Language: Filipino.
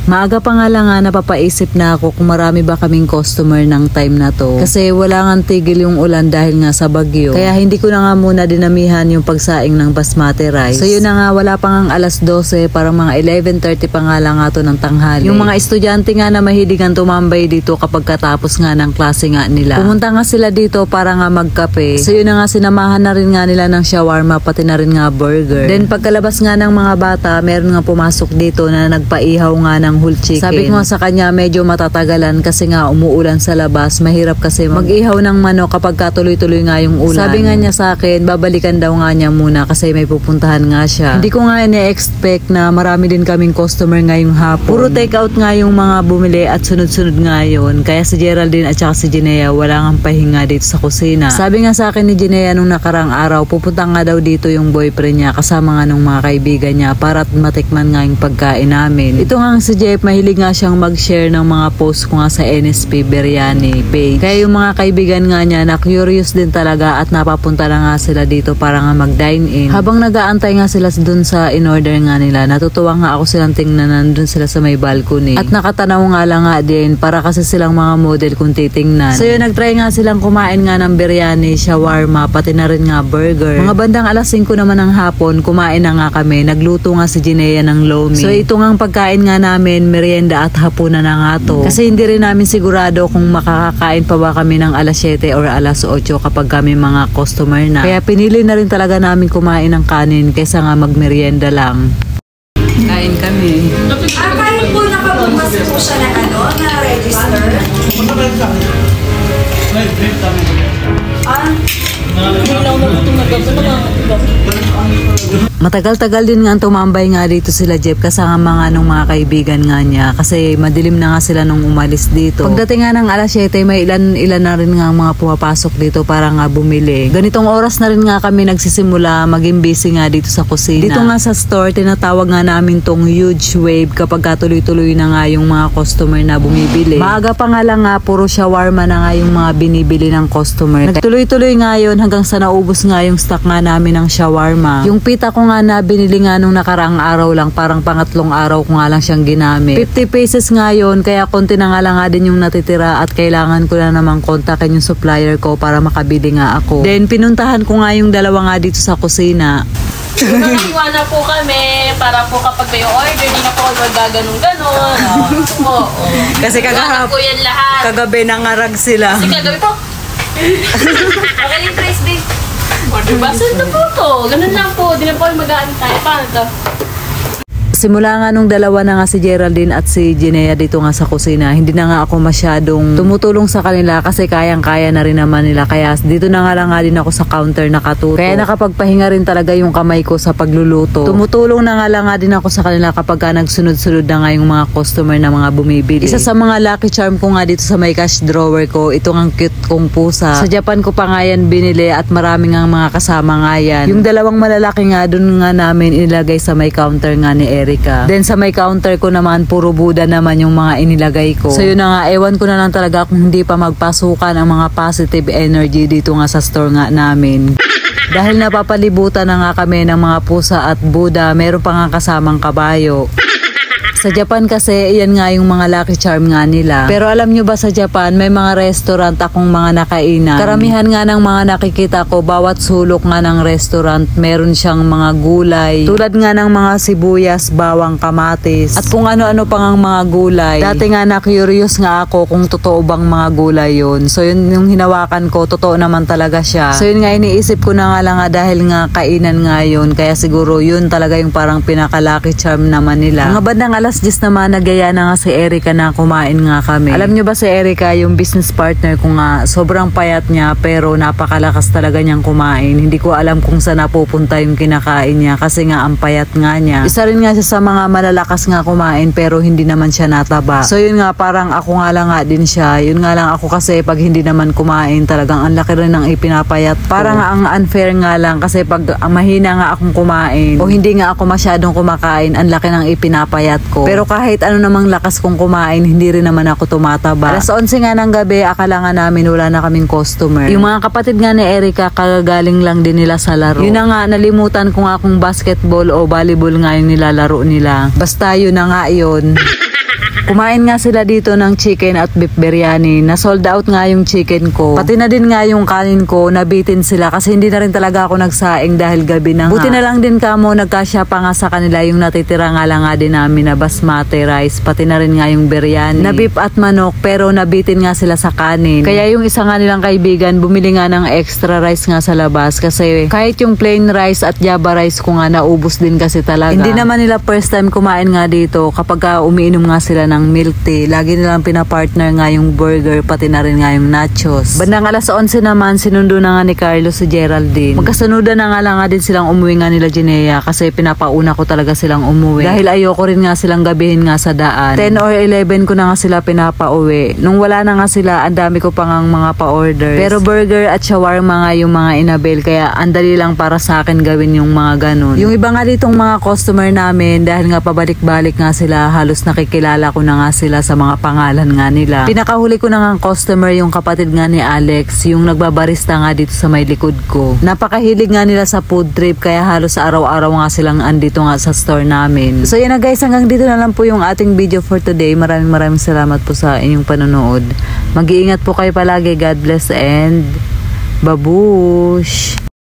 Maaga pa nga lang napapaisip na ako kung marami ba kaming customer ng time na to. Kasi wala nga tigil yung ulan dahil nga sa bagyo. Kaya hindi ko na nga muna dinamihan yung pagsaing ng basmati rice. So yun na nga, wala pa nga alas 12, parang mga 11:30 pa nga lang nga to ng tanghali. Yung mga estudyante nga na mahiligan tumambay dito kapag katapos nga ng klase nga nila. Pumunta nga sila dito para nga magkape. So yun na nga, sinamahan na rin nga nila ng shawarma, pati na rin nga burger. Then pagkalabas nga ng mga bata, meron nga pumasok dito na nagpaihaw nga ng whole chicken. Sabi ko nga sa kanya, medyo matatagalan kasi nga umuulan sa labas. Mahirap kasi mag-ihaw ng manok kapag katuloy-tuloy nga yung ulan. Sabi nga niya sa akin, babalikan daw nga niya muna kasi may pupuntahan nga siya. Hindi ko nga ine-expect na marami din kaming customer ngayong hapon. Puro take out nga yung mga bumili at sunod-sunod nga yun. Kaya si Geraldine at saka si Jinea wala nga pahinga dito sa kusina. Sabi nga sa akin ni Jinea nung nakarang araw, pupunta nga daw dito yung boyfriend niya kasama nga nung mga kaibigan niya para matikman nga yung pagkain namin. Ito nga si Jeff, mahilig nga siyang mag-share ng mga post ko nga sa NSP Biryani page. Kaya yung mga kaibigan nga niya na curious din talaga at napapunta na nga sila dito para nga mag-dine in. Habang nag-aantay nga sila dun sa in-order nga nila, natutuwa nga ako silang tingnan nandun sila sa may balcony. At nakatanaw nga lang nga din para kasi silang mga model kung titingnan. So yun, nag-try nga silang kumain nga ng biryani, shawarma, pati na rin nga burger. Mga bandang alas 5 naman ng hapon, kumain na nga kami. Nagluto nga si Jinea ng lomi. So ito nga ang pagkain nga namin, merienda at hapunan na nga to. Kasi hindi rin namin sigurado kung makakakain pa ba kami ng alas 7 or alas 8 kapag kami mga customer na. Kaya pinili na rin talaga namin kumain ng kanin kaysa nga magmerienda lang. Kain kami. Kahit po nakabukas po siya na na-register. Matagal-tagal din nga tumambay nga dito sila Jeff kasama mga nung mga kaibigan nga niya kasi madilim na nga sila nung umalis dito. Pagdating nga ng alas 7 may ilan na rin nga mga pumapasok dito para nga bumili. Ganitong oras na rin nga kami nagsisimula maging busy nga dito sa kusina. Dito nga sa store tinatawag nga namin tong huge wave kapag tuloy-tuloy na nga yung mga customer na bumibili. Maaga pa nga lang nga puro shawarma na nga yung mga binibili ng customer. Nagtuloy-tuloy nga yun hanggang sa naubos nga yung stock nga namin ng shawarma. Yung pita ko nga na binili nga nung nakaraang araw lang, parang pangatlong araw ko nga lang siyang ginamit. 50 pesos nga yun, kaya konti na nga lang nga din yung natitira at kailangan ko na namang kontakin yung supplier ko para makabili nga ako. Then pinuntahan ko nga yung dalawa nga dito sa kusina. Nakahiwa na po kami para po kapag may order, di na po magaganong-ganon. Kasi ko yan lahat. kagabi nangarag sila. Kasi kagabi po. Okay yung price din. Order ba? Saan na po to? Ganun lang po. Di na po mag-aantay. Paano to? Simula nga nung dalawa na nga si Geraldine at si Jinea dito nga sa kusina, hindi na nga ako masyadong tumutulong sa kanila kasi kayang-kaya na rin naman nila. Kaya dito na nga lang nga din ako sa counter nakatuto. Kaya nakapagpahinga rin talaga yung kamay ko sa pagluluto. Tumutulong na nga lang nga din ako sa kanila kapag nagsunod-sunod na nga yung mga customer na mga bumibili. Isa sa mga lucky charm ko nga dito sa may cash drawer ko, ito ang cute kong pusa. Sa Japan ko pa nga yan binili at maraming nga mga kasama nga yan. Yung dalawang malalaki nga dun nga namin inilagay sa may counter nga ni Eric. Then sa may counter ko naman, puro Buddha naman yung mga inilagay ko. So yun na nga, ewan ko na lang talaga kung hindi pa magpasukan ang mga positive energy dito nga sa store nga namin. Dahil napapalibutan na nga kami ng mga pusa at Buddha, meron pa nga kasamang kabayo. Sa Japan kasi, yan nga yung mga lucky charm nga nila. Pero alam nyo ba sa Japan, may mga restaurant akong mga nakainan. Karamihan nga ng mga nakikita ko, bawat sulok nga ng restaurant, meron siyang mga gulay. Tulad nga ng mga sibuyas, bawang, kamatis. At kung ano-ano pang ang mga gulay. Dati nga na-curious nga ako kung totoo bang mga gulay yun. So yun yung hinawakan ko, totoo naman talaga siya. So yun nga, iniisip ko na nga lang nga dahil nga kainan nga yun. Kaya siguro yun talaga yung parang pinaka-lucky charm naman nila. Mga bandang alas 10 naman, nagaya na nga si Erica na kumain nga kami. Alam nyo ba si Erica, yung business partner ko nga, sobrang payat niya pero napakalakas talaga niyang kumain. Hindi ko alam kung saan napupunta yung kinakain niya kasi nga ang payat nga niya. Isa rin nga siya sa mga malalakas nga kumain pero hindi naman siya nataba. So yun nga, parang ako nga lang nga din siya. Yun nga lang ako kasi pag hindi naman kumain talagang ang laki rin ng ipinapayat ko. Parang ang unfair nga lang kasi pag mahina nga akong kumain o hindi nga ako masyadong kumakain, ang laki ng ipinapayat ko. Pero kahit ano namang lakas kong kumain, hindi rin naman ako tumataba. Alas 11 nga ng gabi, akala nga namin wala na kaming customer. Yung mga kapatid nga ni Erica, kagagaling lang din nila sa laro. Yun na nga, nalimutan ko nga kung basketball o volleyball nga yung nilalaro nila. Basta yun na nga yun. Kumain nga sila dito ng chicken at beef biryani. Na sold out nga yung chicken ko. Pati na din nga yung kanin ko, nabitin sila kasi hindi na rin talaga ako nagsaing dahil gabi na nga. Buti na lang din kamo nagkasya pa nga sa kanila yung natitira nga lang nga din namin na basmati rice. Pati na rin nga yung biryani. Na beef at manok pero nabitin nga sila sa kanin. Kaya yung isa nga nilang kaibigan bumili nga ng extra rice nga sa labas kasi kahit yung plain rice at java rice ko nga naubos din kasi talaga. Hindi naman nila first time kumain nga dito kapag umiinom nga sila ng milk tea. Lagi nilang pinapartner nga yung burger pati na rin nga yung nachos. Bandang alas 11 naman sinundo na nga ni Carlos si Geraldine. Magkasunudan na nga lang nga din silang umuwi nga nila Jinea kasi pinapauna ko talaga silang umuwi. Dahil ayoko rin nga silang gabihin nga sa daan. 10 or 11 ko na nga sila pinapauwi. Nung wala na nga sila, ang dami ko pa nga mga pa-orders. Pero burger at shawarma nga yung mga inabel kaya andali lang para sa akin gawin yung mga ganun. Yung iba nga ditong mga customer namin dahil nga pabalik-balik nga sila, halos nakikilala ko na nga sila sa mga pangalan nga nila. Pinakahuli ko na nga customer yung kapatid nga ni Alex, yung nagbabarista nga dito sa may likod ko. Napakahilig nga nila sa food trip kaya halos araw-araw nga silang andito nga sa store namin. So yun na guys, hanggang dito na lang po yung ating video for today. Maraming salamat po sa inyong panonood. Mag-iingat po kayo palagi. God bless and babush!